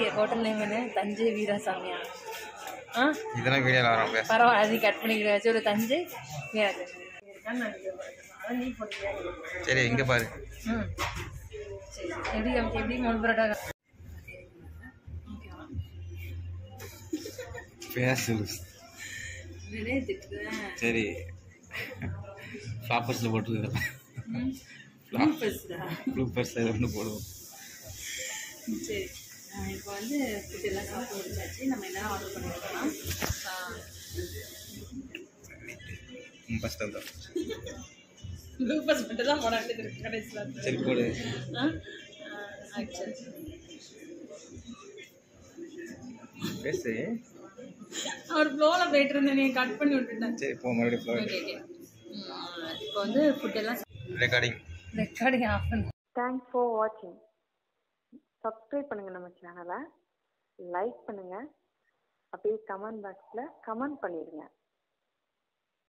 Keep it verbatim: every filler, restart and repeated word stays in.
Hotel name என்ன? தஞ்சை வீராசாமியா? ஆ இதெல்லாம் வீடியோல வரோம் பேச. பரவாயில்ல, அது கட் பண்ணிக்கிட்டு ஒரு தஞ்சை வீராசாமி. சரி இங்க பாரு. ம் சரி எப்படி எப்படி மூணு பரோட்டா பேசு. சரி ஃப்ளாப்பர்ஸில் போட்டுருக்கேன். ஃப்ளூப்பர்ஸ் ஒன்று போடுவோம். சரி இப்போ வந்து ஃபுட் எல்லாம் சாப்பிட்டு முடிச்சாச்சு. நம்ம என்னெல்லாம் ஆர்டர் பண்ணிருக்கோம்? ஃபஸ்ட் தான் ஃப்ளூப்பர்ஸ் மட்டும் தான் போடாட்டு இருக்கு கடைசியில். சரி போடு. பேசு. அவர் ஃப்ளோவில் போயிட்டு இருந்தேன், நீங்கள் கட் பண்ணி விட்டுட்டேன். சரி போ மறுபடியும் ஃப்ளோ. Okay okay. இப்போ வந்து ஃபுட் எல்லாம் ரெக்கார்டிங் ரெக்கார்டிங் ஆஃப் பண்ணு. தேங்க்ஸ் ஃபார் வாட்சிங். சப்ஸ்கிரைப் பண்ணுங்கள் நம்ம சேனலை, லைக் பண்ணுங்கள், அப்படியே கமெண்ட் பாக்ஸில் கமெண்ட் பண்ணிடுங்க.